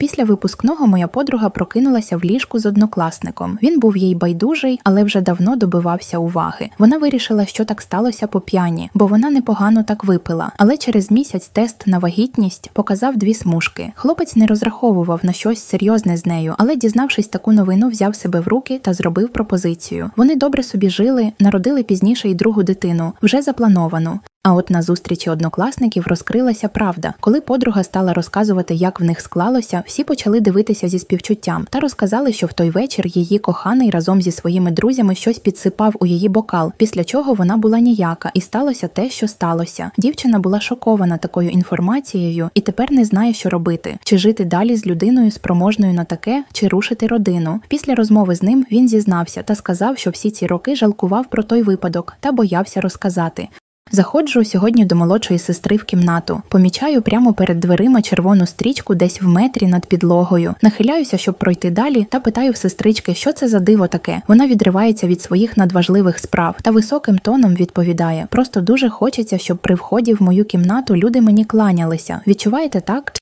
Після випускного моя подруга прокинулася в ліжку з однокласником. Він був їй байдужий, але вже давно добивався уваги. Вона вирішила, що так сталося по п'яні, бо вона непогано так випила. Але через місяць тест на вагітність показав 2 смужки. Хлопець не розраховував на щось серйозне з нею, але дізнавшись таку новину, взяв себе в руки та зробив пропозицію. Вони добре собі жили, народили пізніше й другу дитину, вже заплановану. А от на зустрічі однокласників розкрилася правда. Коли подруга стала розказувати, як в них склалося, всі почали дивитися зі співчуттям та розказали, що в той вечір її коханий разом зі своїми друзями щось підсипав у її бокал, після чого вона була ніяка і сталося те, що сталося. Дівчина була шокована такою інформацією і тепер не знає, що робити. Чи жити далі з людиною спроможною на таке, чи рушити родину. Після розмови з ним він зізнався та сказав, що всі ці роки жалкував про той випадок та боявся розказати. Заходжу сьогодні до молодшої сестри в кімнату. Помічаю прямо перед дверима червону стрічку десь в метрі над підлогою. Нахиляюся, щоб пройти далі, та питаю в сестрички, що це за диво таке. Вона відривається від своїх надважливих справ та високим тоном відповідає: просто дуже хочеться, щоб при вході в мою кімнату люди мені кланялися. Відчуваєте так?